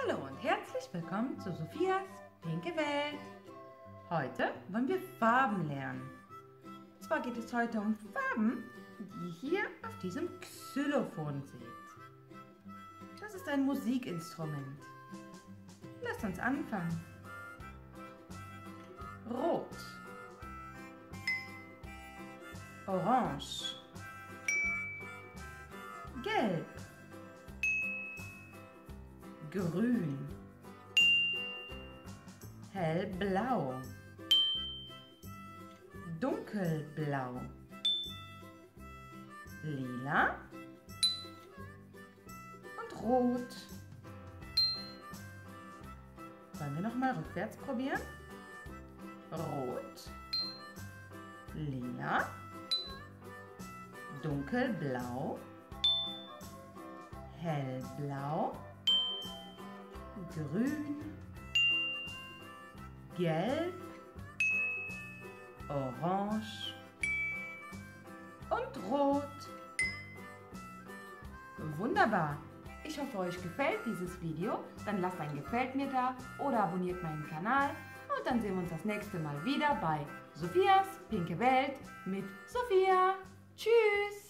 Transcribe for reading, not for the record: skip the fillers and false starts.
Hallo und herzlich willkommen zu Sophias Pinke Welt. Heute wollen wir Farben lernen. Und zwar geht es heute um Farben, die ihr hier auf diesem Xylophon seht. Das ist ein Musikinstrument. Lasst uns anfangen. Rot, Orange, Gelb, Grün, Hellblau, Dunkelblau, Lila und Rot. Wollen wir noch mal rückwärts probieren? Rot, Lila, Dunkelblau, Hellblau, Grün, Gelb, Orange und Rot. Wunderbar! Ich hoffe, euch gefällt dieses Video. Dann lasst ein Gefällt mir da oder abonniert meinen Kanal. Und dann sehen wir uns das nächste Mal wieder bei Sophias Pinke Welt mit Sophia. Tschüss!